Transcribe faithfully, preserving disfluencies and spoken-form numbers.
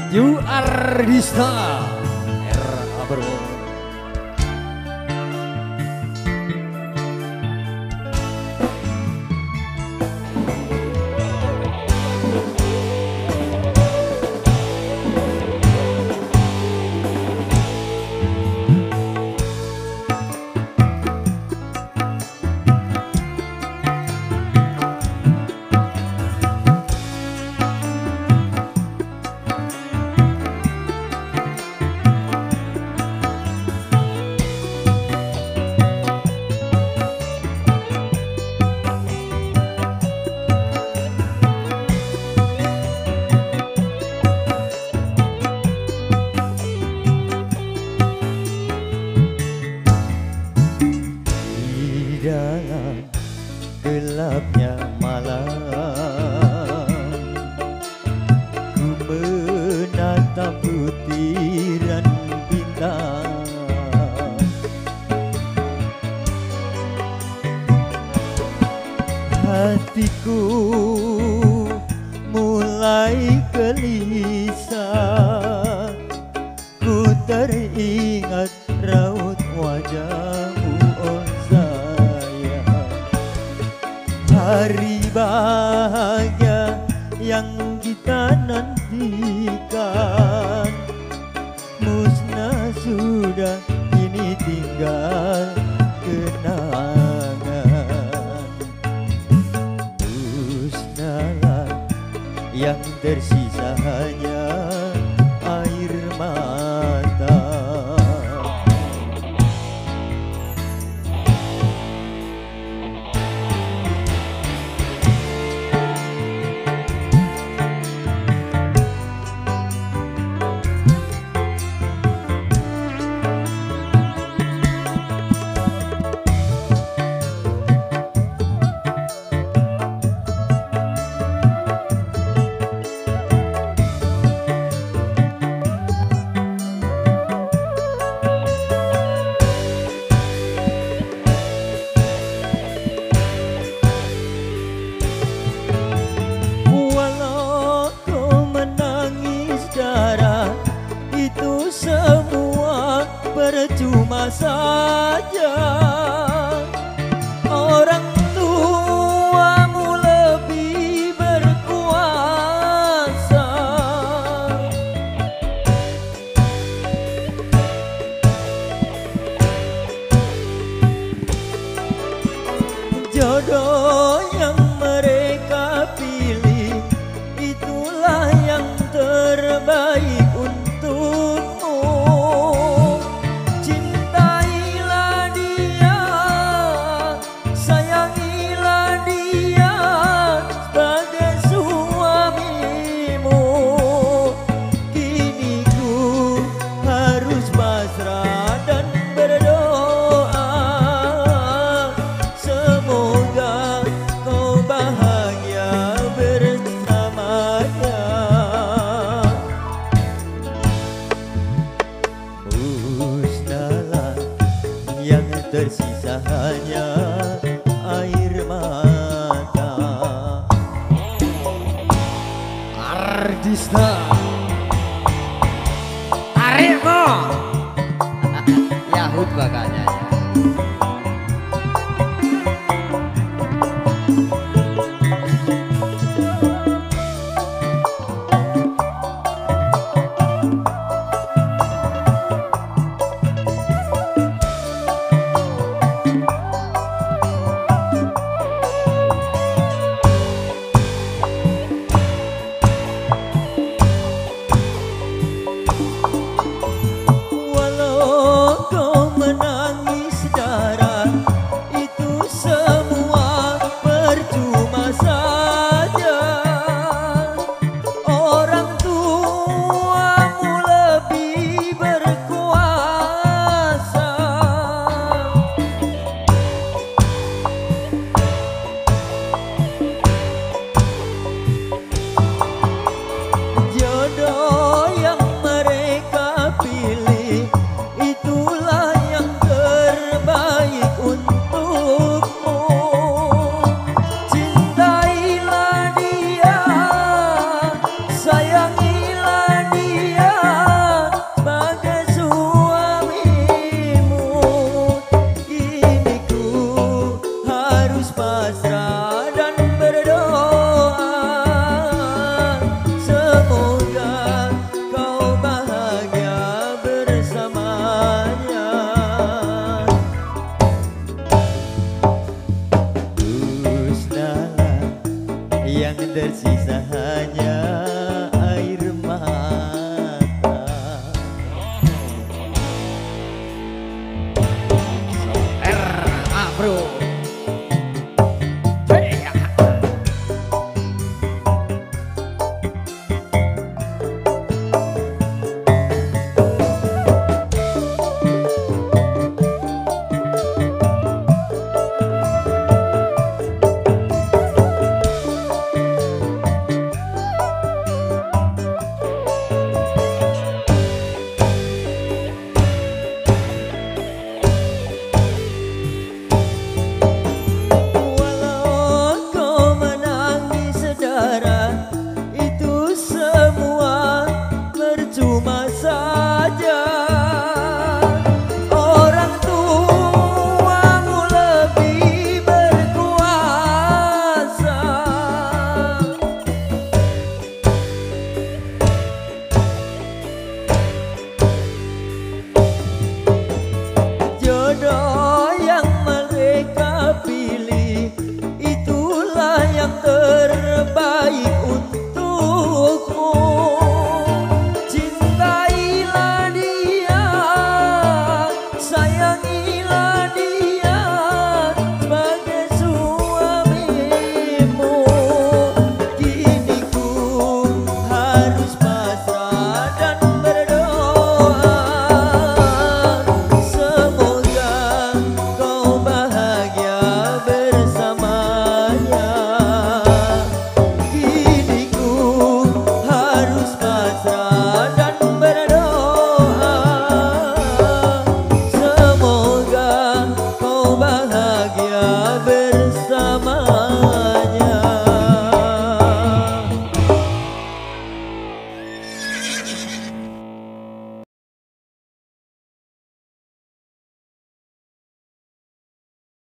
You are the star. Era Bro. Dalam gelapnya malam, ku menatap butiran bintang. Hatiku mulai gelisah, ku teringat raut wajahmu, oh sayang. Hari bahagia yang kita nantikan musnah sudah, kini tinggal kenangan. Musnahlah, yang tersisa hanya air mata. Itu semua percuma saja. Orang tuamu lebih berkuasa. Jodoh yang mereka pilih, itulah yang terbaik untukmu. Cintailah dia, sayangilah dia sebagai suamimu. Kini ku harus pasrah dan berdoa, semoga kau bahagia bersamanya. Musnahlah, yang tersisa hanya air mata. Ardista Arifmo Yahud bakanya ya. Walau kau menangis dan bro.